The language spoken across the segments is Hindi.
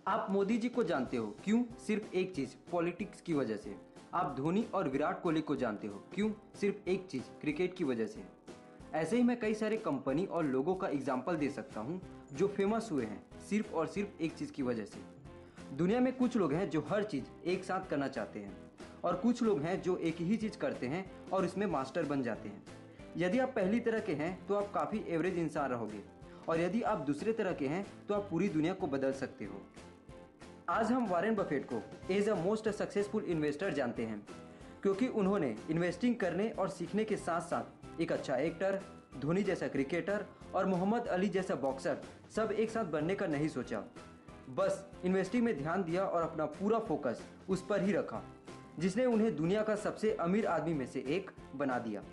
आप मोदी जी को जानते हो, क्यों? सिर्फ एक चीज, पॉलिटिक्स की वजह से। आप धोनी और विराट कोहली को जानते हो, क्यों? सिर्फ एक चीज, क्रिकेट की वजह से। ऐसे ही मैं कई सारे कंपनी और लोगों का एग्जाम्पल दे सकता हूँ जो फेमस हुए हैं सिर्फ और सिर्फ एक चीज की वजह से। दुनिया में कुछ लोग हैं जो हर चीज एक साथ करना चाहते हैं और कुछ लोग हैं जो एक ही चीज करते हैं और इसमें मास्टर बन जाते हैं। यदि आप पहली तरह के हैं तो आप काफी एवरेज इंसान रहोगे और यदि आप दूसरे तरह के हैं तो आप पूरी दुनिया को बदल सकते हो। आज हम वॉरेन बफेट को as a most successful investor जानते हैं क्योंकि उन्होंने इन्वेस्टिंग करने और सीखने के साथ साथ एक अच्छा एक्टर, धोनी जैसा क्रिकेटर और मोहम्मद अली जैसा बॉक्सर सब एक साथ बनने का नहीं सोचा। बस इन्वेस्टिंग में ध्यान दिया और अपना पूरा फोकस उस पर ही रखा, जिसने उन्हें दुनिया का सबसे अमीर आदमी में से एक बना दिया।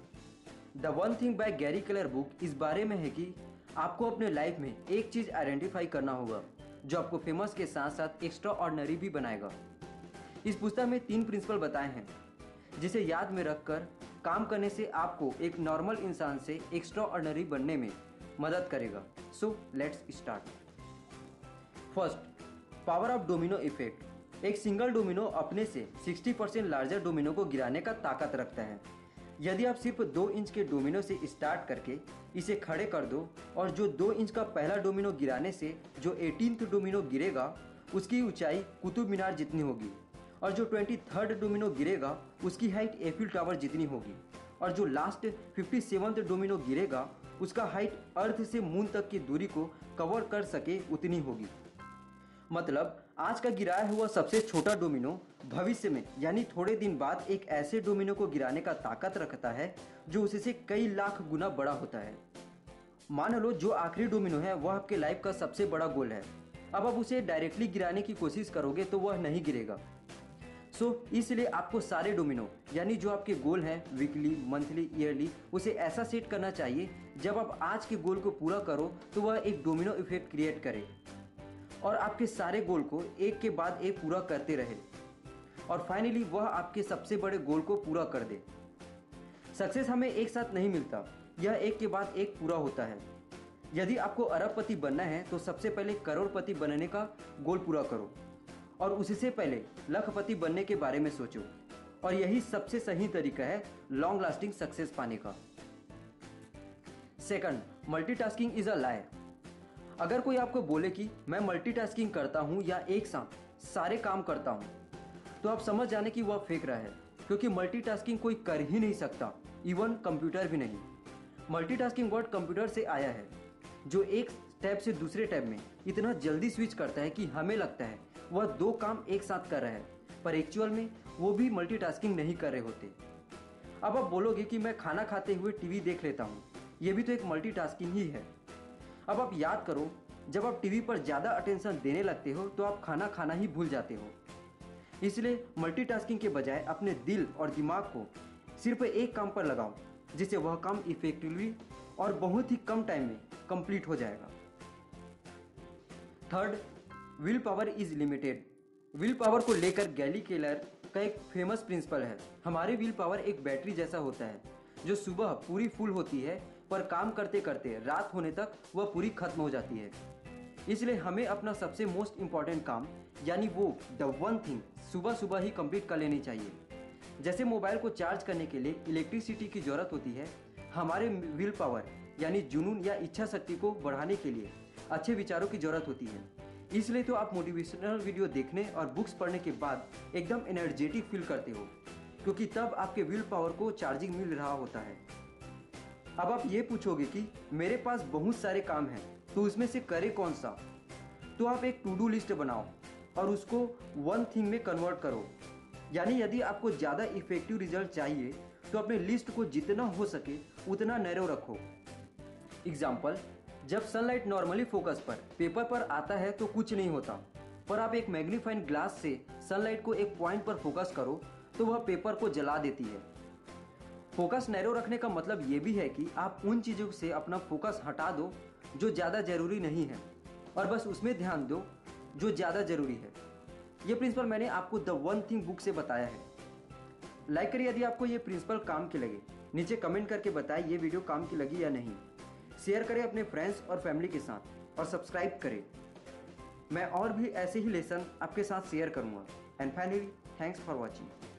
The one thing by Gary Keller book इस बारे में है कि आपको अपने लाइफ में एक चीज आइडेंटिफाई करना होगा जो आपको फेमस के साथ साथ एक्स्ट्रा ऑर्डिनरी भी बनाएगा। इस पुस्तक में 3 प्रिंसिपल बताए हैं जिसे याद में रखकर काम करने से आपको एक नॉर्मल इंसान से एक्स्ट्रा ऑर्डिनरी बनने में मदद करेगा। So let's start. First, power of domino effect. एक सिंगल डोमिनो अपने से 60% लार्जर डोमिनो को गिराने का ताकत रखता है। यदि आप सिर्फ 2 इंच के डोमिनो से स्टार्ट करके इसे खड़े कर दो और जो 2 इंच का पहला डोमिनो गिराने से जो 18th डोमिनो गिरेगा उसकी ऊंचाई कुतुब मीनार जितनी होगी और जो 23rd डोमिनो गिरेगा उसकी हाइट एफिल टावर जितनी होगी और जो लास्ट 57th डोमिनो गिरेगा उसका हाइट अर्थ से मून तक की दूरी को कवर कर सके उतनी होगी। मतलब आज का गिराया हुआ सबसे छोटा डोमिनो भविष्य में यानी थोड़े दिन बाद एक ऐसे डोमिनो को गिराने का ताकत रखता है जो उससे कई लाख गुना बड़ा होता है। मान लो जो आखिरी डोमिनो है वह आपके लाइफ का सबसे बड़ा गोल है। अब आप उसे डायरेक्टली गिराने की कोशिश करोगे तो वह नहीं गिरेगा। इसलिए आपको सारे डोमिनो यानी जो आपके गोल हैं वीकली, मंथली, ईयरली, उसे ऐसा सेट करना चाहिए जब आप आज के गोल को पूरा करो तो वह एक डोमिनो इफेक्ट क्रिएट करे और आपके सारे गोल को एक के बाद एक पूरा करते रहे और फाइनली वह आपके सबसे बड़े गोल को पूरा कर दे। सक्सेस हमें एक साथ नहीं मिलता, यह एक के बाद एक पूरा होता है। यदि आपको अरबपति बनना है तो सबसे पहले करोड़पति बनने का गोल पूरा करो और उससे पहले लखपति बनने के बारे में सोचो और यही सबसे सही तरीका है लॉन्ग लास्टिंग सक्सेस पाने का। Second, multitasking is a lie. अगर कोई आपको बोले कि मैं मल्टीटास्किंग करता हूं या एक साथ सारे काम करता हूं तो आप समझ जाने कि वह फेंक रहा है क्योंकि मल्टीटास्किंग कोई कर ही नहीं सकता, इवन कंप्यूटर भी नहीं। मल्टीटास्किंग वर्ड कंप्यूटर से आया है जो एक टैब से दूसरे टैब में इतना जल्दी स्विच करता है कि हमें लगता है वह 2 काम एक साथ कर रहा है, पर एक्चुअल में वो भी मल्टीटास्किंग नहीं कर रहे होते। अब आप बोलोगे कि मैं खाना खाते हुए टीवी देख लेता हूँ, ये भी तो एक मल्टीटास्किंग ही है। अब आप याद करो, जब आप टीवी पर ज़्यादा अटेंशन देने लगते हो तो आप खाना खाना ही भूल जाते हो। इसलिए मल्टीटास्किंग के बजाय अपने दिल और दिमाग को सिर्फ एक काम पर लगाओ जिससे वह काम इफेक्टिवली और बहुत ही कम टाइम में कंप्लीट हो जाएगा। Third, will power is limited. Will power को लेकर गैरी केलर का एक फेमस प्रिंसिपल है। हमारी विल पावर एक बैटरी जैसा होता है जो सुबह पूरी फुल होती है पर काम करते करते रात होने तक वह पूरी खत्म हो जाती है। इसलिए हमें अपना सबसे मोस्ट इम्पॉर्टेंट काम यानी वो द वन थिंग सुबह सुबह ही कंप्लीट कर लेनी चाहिए। जैसे मोबाइल को चार्ज करने के लिए इलेक्ट्रिसिटी की जरूरत होती है, हमारे विल पावर यानी जुनून या इच्छा शक्ति को बढ़ाने के लिए अच्छे विचारों की जरूरत होती है। इसलिए तो आप मोटिवेशनल वीडियो देखने और बुक्स पढ़ने के बाद एकदम एनर्जेटिक फील करते हो क्योंकि तब आपके विल पावर को चार्जिंग मिल रहा होता है। अब आप ये पूछोगे कि मेरे पास बहुत सारे काम हैं तो उसमें से करे कौन सा? तो आप एक टू डू लिस्ट बनाओ और उसको वन थिंग में कन्वर्ट करो। यानी यदि आपको ज़्यादा इफेक्टिव रिजल्ट चाहिए तो अपने लिस्ट को जितना हो सके उतना नैरो रखो। एग्जाम्पल, जब सनलाइट नॉर्मली फोकस पर पेपर पर आता है तो कुछ नहीं होता, पर आप एक मैग्नीफाइंग ग्लास से सनलाइट को एक पॉइंट पर फोकस करो तो वह पेपर को जला देती है। फोकस नैरो रखने का मतलब ये भी है कि आप उन चीज़ों से अपना फोकस हटा दो जो ज़्यादा ज़रूरी नहीं है और बस उसमें ध्यान दो जो ज़्यादा ज़रूरी है। ये प्रिंसिपल मैंने आपको द वन थिंग बुक से बताया है। लाइक करिए यदि आपको ये प्रिंसिपल काम के लगे, नीचे कमेंट करके बताएं ये वीडियो काम की लगी या नहीं। शेयर करें अपने फ्रेंड्स और फैमिली के साथ और सब्सक्राइब करें। मैं और भी ऐसे ही लेसन आपके साथ शेयर करूँगा। And finally thanks for watching.